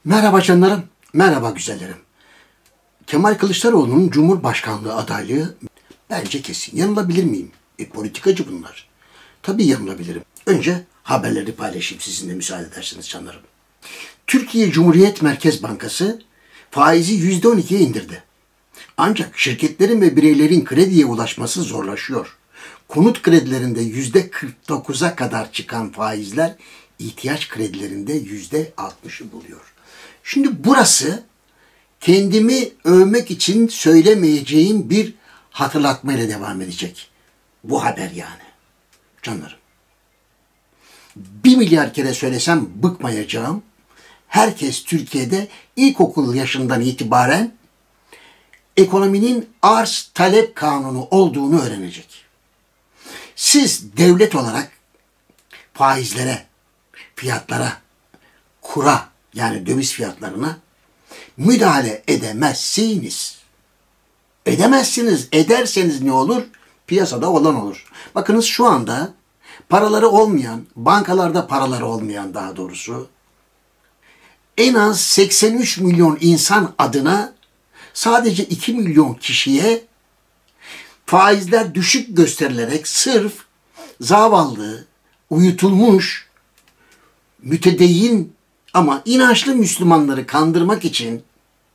Merhaba canlarım, merhaba güzellerim. Kemal Kılıçdaroğlu'nun Cumhurbaşkanlığı adaylığı bence kesin. Yanılabilir miyim? Politikacı bunlar. Tabii yanılabilirim. Önce haberleri paylaşayım sizinle müsaade ederseniz canlarım. Türkiye Cumhuriyet Merkez Bankası faizi %12'ye indirdi. Ancak şirketlerin ve bireylerin krediye ulaşması zorlaşıyor. Konut kredilerinde %49'a kadar çıkan faizler ihtiyaç kredilerinde %60'ı buluyor. Şimdi burası kendimi övmek için söylemeyeceğim bir hatırlatmayla devam edecek. Bu haber yani. Canlarım. 1 milyar kere söylesem bıkmayacağım. Herkes Türkiye'de ilkokul yaşından itibaren ekonominin arz talep kanunu olduğunu öğrenecek. Siz devlet olarak faizlere, fiyatlara, kura yani döviz fiyatlarına müdahale edemezsiniz. Edemezsiniz. Ederseniz ne olur? Piyasada olan olur. Bakınız şu anda paraları olmayan, bankalarda paraları olmayan daha doğrusu en az 83 milyon insan adına sadece 2 milyon kişiye faizler düşük gösterilerek sırf zavallı, uyutulmuş, mütedeyyin ama inançlı Müslümanları kandırmak için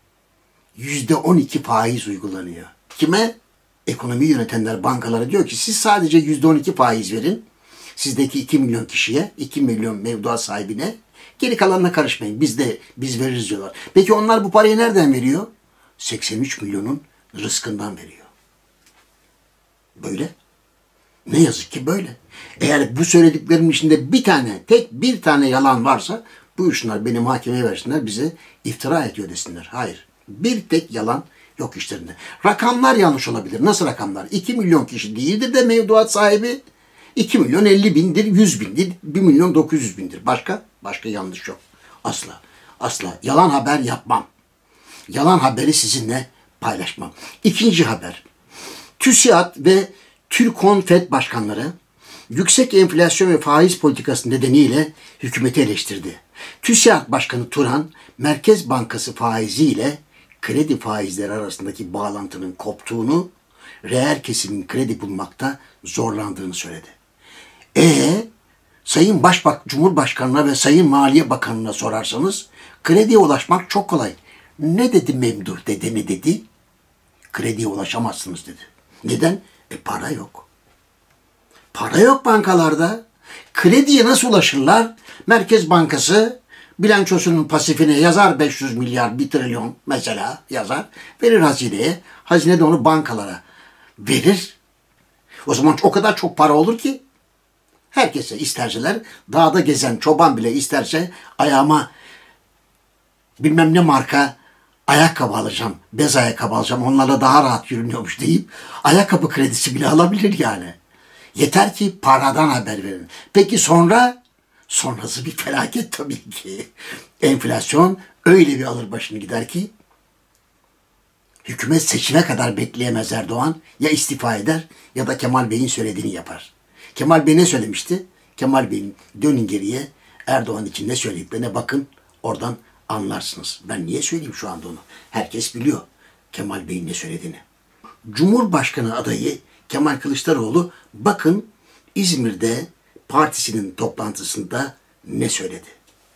%12 faiz uygulanıyor. Kime? Ekonomi yönetenler bankalara diyor ki siz sadece %12 faiz verin. Sizdeki 2 milyon kişiye, 2 milyon mevduat sahibine geri kalanına karışmayın. Biz veririz diyorlar. Peki onlar bu parayı nereden veriyor? 83 milyonun rızkından veriyor. Böyle. Ne yazık ki böyle. Eğer bu söylediklerimin içinde tek bir tane yalan varsa buyursunlar beni mahkemeye versinler, bize iftira ediyor desinler. Hayır. Bir tek yalan yok işlerinde. Rakamlar yanlış olabilir. Nasıl rakamlar? 2 milyon kişi değildir de mevduat sahibi 2 milyon 50 bindir, 100 bindir, 1 milyon 900 bindir. Başka yanlış yok. Asla. Asla. Yalan haber yapmam. Yalan haberi sizinle paylaşmam. İkinci haber. TÜSİAD ve TÜRKON-FED başkanları yüksek enflasyon ve faiz politikası nedeniyle hükümeti eleştirdi. TÜSİAD Başkanı Turan, Merkez Bankası faiziyle kredi faizleri arasındaki bağlantının koptuğunu, reel kesimin kredi bulmakta zorlandığını söyledi. Sayın Cumhurbaşkanı'na ve Sayın Maliye Bakanı'na sorarsanız krediye ulaşmak çok kolay. Ne dedi Memduh dede ne dedi? Krediye ulaşamazsınız dedi. Neden? Para yok. Para yok bankalarda. Krediye nasıl ulaşırlar? Merkez Bankası bilançosunun pasifine yazar 500 milyar, 1 trilyon mesela yazar. Verir hazineye. Hazine de onu bankalara verir. O zaman o kadar çok para olur ki herkese isterseler, dağda gezen çoban bile isterse ayağıma bilmem ne marka ayakkabı alacağım, bez ayakkabı alacağım, onlarla daha rahat yürünüyormuş deyip ayakkabı kredisi bile alabilir yani. Yeter ki paradan haber verin. Peki sonrası bir felaket tabii ki. Enflasyon öyle bir alır başını gider ki hükümet seçime kadar bekleyemez Erdoğan. Ya istifa eder ya da Kemal Bey'in söylediğini yapar. Kemal Bey ne söylemişti? Kemal Bey'in dönün geriye Erdoğan için ne söylediklerine bakın, oradan anlarsınız. Ben niye söyleyeyim şu anda onu? Herkes biliyor Kemal Bey'in ne söylediğini. Cumhurbaşkanı adayı Kemal Kılıçdaroğlu bakın İzmir'de partisinin toplantısında ne söyledi?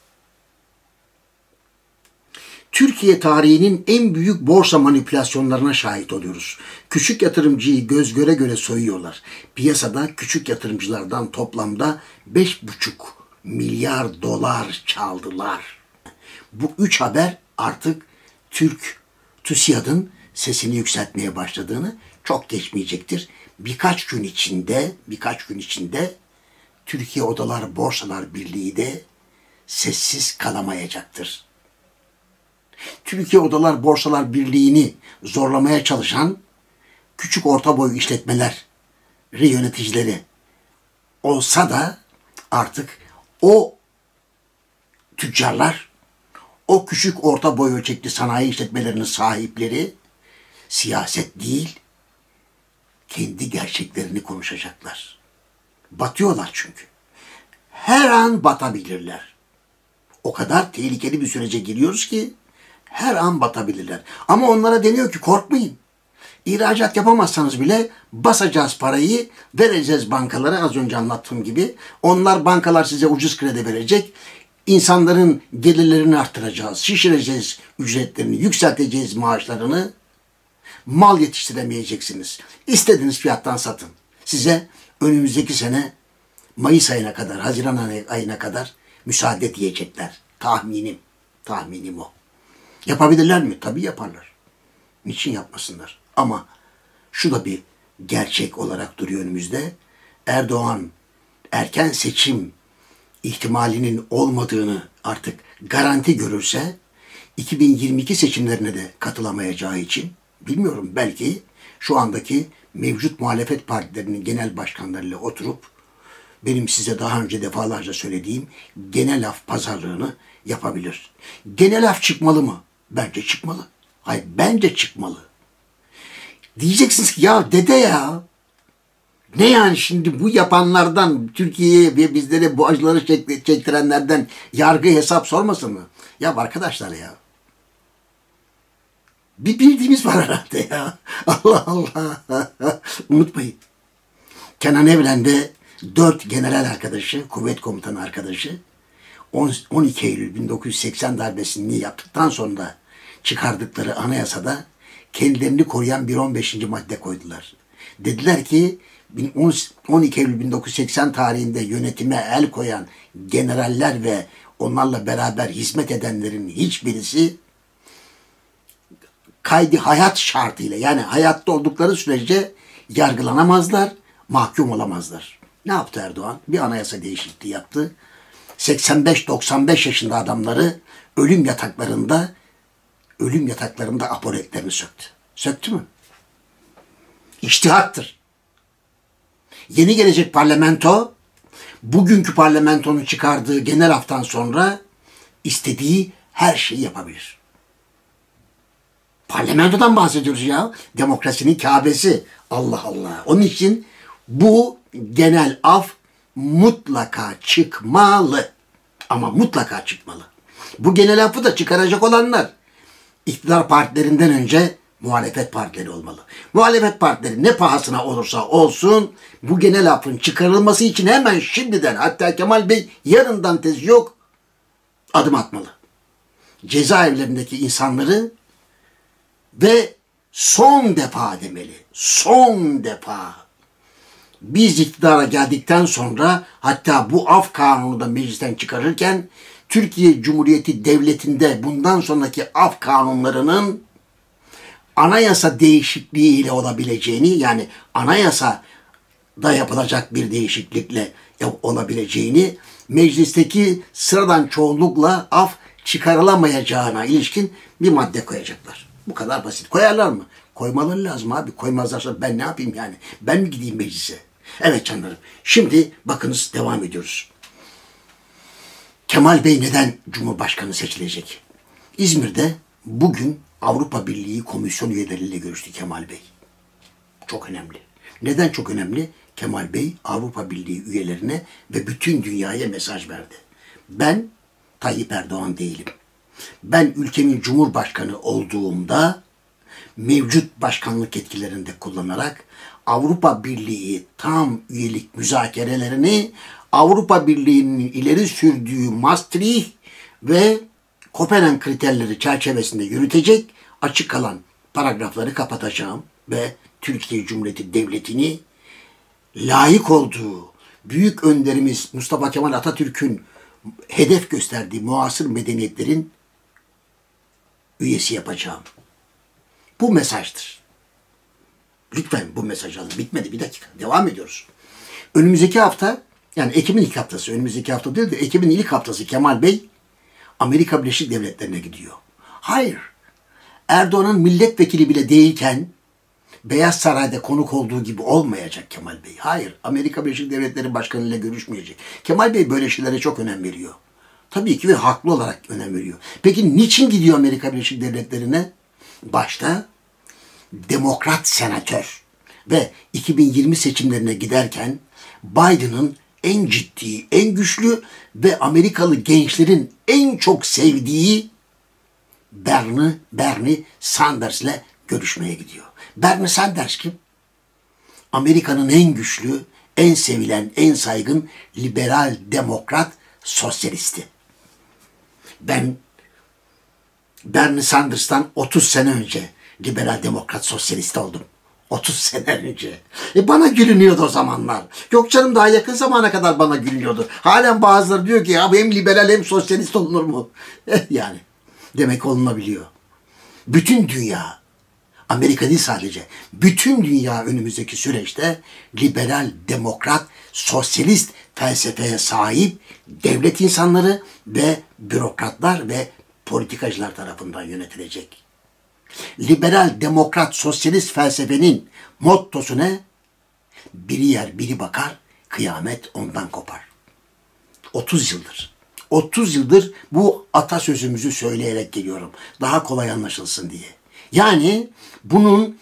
Türkiye tarihinin en büyük borsa manipülasyonlarına şahit oluyoruz. Küçük yatırımcıyı göz göre göre soyuyorlar. Piyasada küçük yatırımcılardan toplamda 5,5 milyar dolar çaldılar. Bu 3 haber artık TÜSİAD'ın sesini yükseltmeye başladığını çok geçmeyecektir. Birkaç gün içinde Türkiye Odalar Borsalar Birliği de sessiz kalamayacaktır. Türkiye Odalar Borsalar Birliği'ni zorlamaya çalışan küçük orta boy işletmeler yöneticileri olsa da artık o tüccarlar, o küçük orta boy ölçekli sanayi işletmelerinin sahipleri siyaset değil, kendi gerçeklerini konuşacaklar. Batıyorlar çünkü. Her an batabilirler. O kadar tehlikeli bir sürece giriyoruz ki her an batabilirler. Ama onlara deniyor ki korkmayın. İhracat yapamazsanız bile basacağız parayı, vereceğiz bankalara, az önce anlattığım gibi. Bankalar size ucuz kredi verecek. İnsanların gelirlerini arttıracağız, şişireceğiz ücretlerini, yükselteceğiz maaşlarını. Mal yetiştiremeyeceksiniz. İstediğiniz fiyattan satın. Size önümüzdeki sene Mayıs ayına kadar, Haziran ayına kadar müsaade diyecekler. Tahminim o. Yapabilirler mi? Tabii yaparlar. Niçin yapmasınlar? Ama şu da bir gerçek olarak duruyor önümüzde. Erdoğan erken seçim ihtimalinin olmadığını artık garanti görürse 2022 seçimlerine de katılamayacağı için bilmiyorum, belki şu andaki mevcut muhalefet partilerinin genel başkanlarıyla oturup benim size daha önce defalarca söylediğim genel af pazarlığını yapabilir. Genel af çıkmalı mı? Bence çıkmalı. Hayır, bence çıkmalı. Diyeceksiniz ki ya dede ya, ne yani şimdi bu yapanlardan, Türkiye'ye ve bizlere bu acıları çektirenlerden yargı hesap sormasın mı? Ya arkadaşlar ya, bir bildiğimiz var herhalde ya. Allah Allah. Unutmayın. Kenan Evren'de 4 general arkadaşı, kuvvet komutanı arkadaşı 12 Eylül 1980 darbesini yaptıktan sonra çıkardıkları anayasada kendilerini koruyan bir 15. madde koydular. Dediler ki 12 Eylül 1980 tarihinde yönetime el koyan generaller ve onlarla beraber hizmet edenlerin hiçbirisi kaydı hayat şartıyla, yani hayatta oldukları sürece yargılanamazlar, mahkum olamazlar. Ne yaptı Erdoğan? Bir anayasa değişikliği yaptı. 85-95 yaşında adamları ölüm yataklarında apoletlerini söktü. Söktü mü? İçtihattır. Yeni gelecek parlamento, bugünkü parlamentonun çıkardığı genel aftan sonra istediği her şeyi yapabilir. Parlamentodan bahsediyoruz ya. Demokrasinin Kâbesi. Allah Allah. Onun için bu genel af mutlaka çıkmalı. Ama mutlaka çıkmalı. Bu genel affı da çıkaracak olanlar iktidar partilerinden önce muhalefet partileri olmalı. Muhalefet partileri ne pahasına olursa olsun bu genel affın çıkarılması için hemen şimdiden, hatta Kemal Bey yarından tezi yok, adım atmalı. Cezaevlerindeki insanları ve son defa demeli, son defa biz iktidara geldikten sonra, hatta bu af kanunu da meclisten çıkarırken Türkiye Cumhuriyeti Devleti'nde bundan sonraki af kanunlarının anayasa değişikliğiyle olabileceğini, yani anayasa da yapılacak bir değişiklikle olabileceğini, meclisteki sıradan çoğunlukla af çıkarılamayacağına ilişkin bir madde koyacaklar. Bu kadar basit. Koyarlar mı? Koymaları lazım abi. Koymazlarsa ben ne yapayım yani? Ben mi gideyim meclise? Evet canlarım. Şimdi bakınız, devam ediyoruz. Kemal Bey neden Cumhurbaşkanı seçilecek? İzmir'de bugün Avrupa Birliği komisyon üyeleriyle görüştü Kemal Bey. Çok önemli. Neden çok önemli? Kemal Bey Avrupa Birliği üyelerine ve bütün dünyaya mesaj verdi. Ben Tayyip Erdoğan değilim. Ben ülkemin Cumhurbaşkanı olduğumda mevcut başkanlık yetkilerini de kullanarak Avrupa Birliği tam üyelik müzakerelerini Avrupa Birliği'nin ileri sürdüğü Maastricht ve Kopenhag kriterleri çerçevesinde yürütecek, açık kalan paragrafları kapatacağım ve Türkiye Cumhuriyeti Devleti'ni layık olduğu büyük önderimiz Mustafa Kemal Atatürk'ün hedef gösterdiği muasır medeniyetlerin üyesi yapacağım. Bu mesajdır. Lütfen bu mesajı alın. Bitmedi, bir dakika. Devam ediyoruz. Önümüzdeki hafta, yani Ekim'in ilk haftası, önümüzdeki hafta değil de Ekim'in ilk haftası Kemal Bey Amerika Birleşik Devletleri'ne gidiyor. Hayır. Erdoğan'ın milletvekili bile değilken Beyaz Saray'da konuk olduğu gibi olmayacak Kemal Bey. Hayır. Amerika Birleşik Devletleri Başkanı ile görüşmeyecek. Kemal Bey böyle şeylere çok önem veriyor. Tabii ki ve haklı olarak önem veriyor. Peki niçin gidiyor Amerika Birleşik Devletleri'ne? Başta demokrat senatör ve 2020 seçimlerine giderken Biden'ın en ciddi, en güçlü ve Amerikalı gençlerin en çok sevdiği Bernie Sanders'le görüşmeye gidiyor. Bernie Sanders kim? Amerika'nın en güçlü, en sevilen, en saygın liberal, demokrat, sosyalisti. Ben Bernie Sanders'tan 30 sene önce liberal, demokrat, sosyalist oldum. 30 sene önce. Bana gülünüyordu o zamanlar. Yok canım, daha yakın zamana kadar bana gülünüyordu. Halen bazıları diyor ki ya hem liberal hem sosyalist olunur mu? Yani demek olunabiliyor. Bütün dünya, Amerika değil sadece, bütün dünya önümüzdeki süreçte liberal, demokrat, sosyalist felsefeye sahip devlet insanları ve bürokratlar ve politikacılar tarafından yönetilecek. Liberal, demokrat, sosyalist felsefenin mottosu ne? Biri yer, biri bakar, kıyamet ondan kopar. 30 yıldır. 30 yıldır bu atasözümüzü söyleyerek geliyorum. Daha kolay anlaşılsın diye. Yani bunun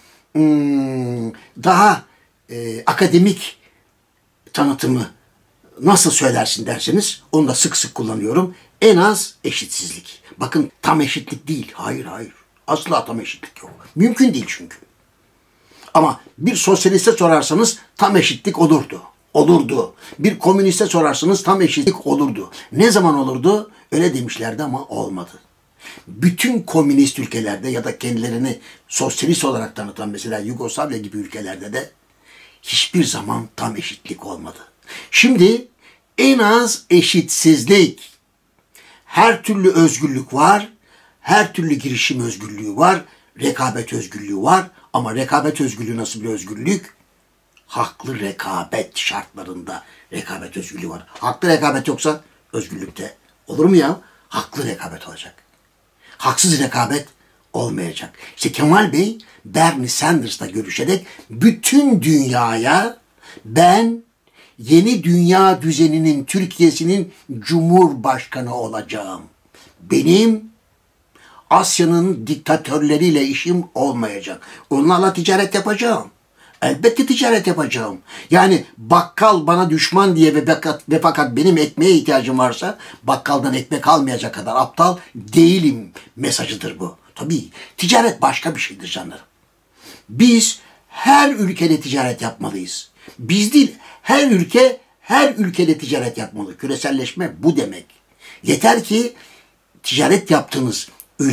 daha akademik tanıtımı nasıl söylersin derseniz onu da sık sık kullanıyorum. En az eşitsizlik. Bakın tam eşitlik değil. Hayır. Asla tam eşitlik yok. Mümkün değil çünkü. Ama bir sosyaliste sorarsanız tam eşitlik olurdu. Olurdu. Bir komüniste sorarsanız tam eşitlik olurdu. Ne zaman olurdu? Öyle demişlerdi ama olmadı. Bütün komünist ülkelerde ya da kendilerini sosyalist olarak tanıtan mesela Yugoslavya gibi ülkelerde de hiçbir zaman tam eşitlik olmadı. Şimdi en az eşitsizlik, her türlü özgürlük var, her türlü girişim özgürlüğü var, rekabet özgürlüğü var ama rekabet özgürlüğü nasıl bir özgürlük? Haklı rekabet şartlarında rekabet özgürlüğü var. Haklı rekabet yoksa özgürlükte olur mu ya? Haklı rekabet olacak. Haksız rekabet olmayacak. İşte Kemal Bey Bernie Sanders'la görüşerek bütün dünyaya ben yeni dünya düzeninin Türkiye'sinin cumhurbaşkanı olacağım. Benim Asya'nın diktatörleriyle işim olmayacak. Onlarla ticaret yapacağım. Elbette ticaret yapacağım. Yani bakkal bana düşman diye ve fakat benim ekmeğe ihtiyacım varsa bakkaldan ekmek almayacak kadar aptal değilim mesajıdır bu. Tabii ticaret başka bir şeydir canlarım. Biz her ülkede ticaret yapmalıyız. Biz değil, her ülkede ticaret yapmalı. Küreselleşme bu demek. Yeter ki ticaret yaptığınız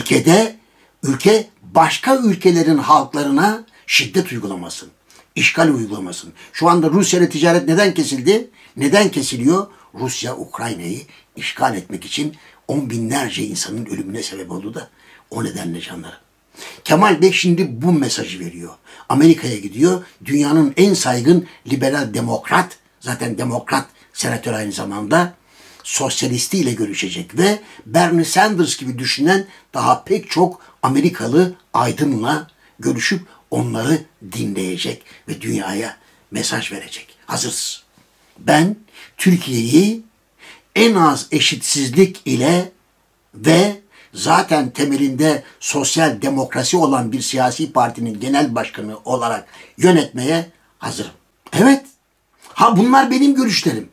ülke başka ülkelerin halklarına şiddet uygulamasın. İşgal uygulamasın. Şu anda Rusya ile ticaret neden kesildi? Neden kesiliyor? Rusya Ukrayna'yı işgal etmek için on binlerce insanın ölümüne sebep oldu da o nedenle canlarım. Kemal Bey şimdi bu mesajı veriyor. Amerika'ya gidiyor. Dünyanın en saygın liberal demokrat, zaten demokrat senatör aynı zamanda, sosyalistiyle görüşecek ve Bernie Sanders gibi düşünen daha pek çok Amerikalı aydınla görüşüp onları dinleyecek ve dünyaya mesaj verecek. Hazırsın. Ben Türkiye'yi en az eşitsizlik ile ve zaten temelinde sosyal demokrasi olan bir siyasi partinin genel başkanı olarak yönetmeye hazırım. Evet. Bunlar benim görüşlerim.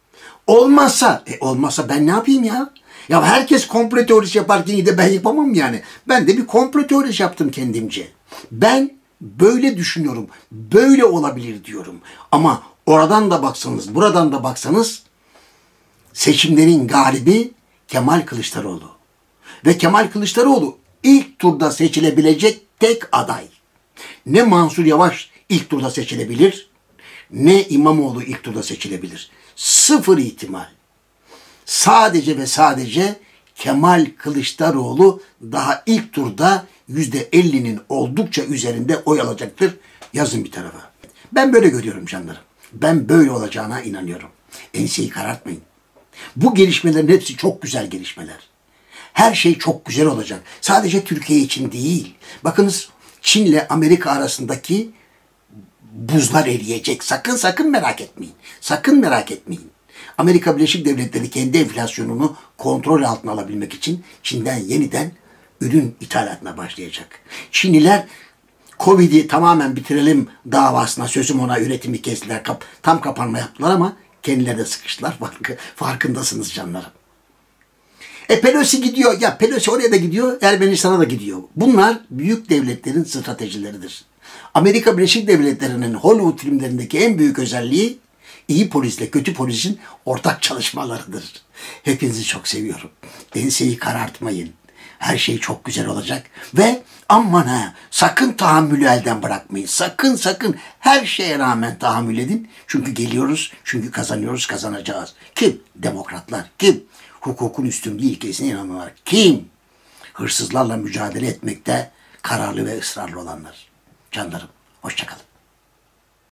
Olmazsa ben ne yapayım ya? Ya herkes komplo teorisi yaparken iyi de ben yapamam yani. Ben de bir komplo teorisi yaptım kendimce. Ben böyle düşünüyorum. Böyle olabilir diyorum. Ama oradan da baksanız, buradan da baksanız seçimlerin galibi Kemal Kılıçdaroğlu. Ve Kemal Kılıçdaroğlu ilk turda seçilebilecek tek aday. Ne Mansur Yavaş ilk turda seçilebilir, ne İmamoğlu ilk turda seçilebilir. Sıfır ihtimal. Sadece ve sadece Kemal Kılıçdaroğlu daha ilk turda %50'nin oldukça üzerinde oy alacaktır. Yazın bir tarafa. Ben böyle görüyorum canlarım. Ben böyle olacağına inanıyorum. Enseyi karartmayın. Bu gelişmelerin hepsi çok güzel gelişmeler. Her şey çok güzel olacak. Sadece Türkiye için değil. Bakınız Çin'le Amerika arasındaki buzlar eriyecek. Sakın merak etmeyin. Sakın merak etmeyin. Amerika Birleşik Devletleri kendi enflasyonunu kontrol altına alabilmek için Çin'den yeniden ürün ithalatına başlayacak. Çinliler Covid'i tamamen bitirelim davasına, sözüm ona, üretimi kestiler, tam kapanma yaptılar ama Kendilerine sıkıştılar. Farkındasınız canlarım. Pelosi gidiyor. Ya Pelosi oraya da gidiyor. Ermenistan'a da gidiyor. Bunlar büyük devletlerin stratejileridir. Amerika Birleşik Devletleri'nin Hollywood filmlerindeki en büyük özelliği iyi polisle kötü polisin ortak çalışmalarıdır. Hepinizi çok seviyorum. Enseyi karartmayın. Her şey çok güzel olacak. Ve aman ha, sakın tahammülü elden bırakmayın. Sakın sakın her şeye rağmen tahammül edin. Çünkü geliyoruz, çünkü kazanıyoruz, kazanacağız. Kim? Demokratlar. Kim? Hukukun üstünlüğü ilkesine inananlar. Kim? Hırsızlarla mücadele etmekte kararlı ve ısrarlı olanlar. Canlarım, hoşça kalın.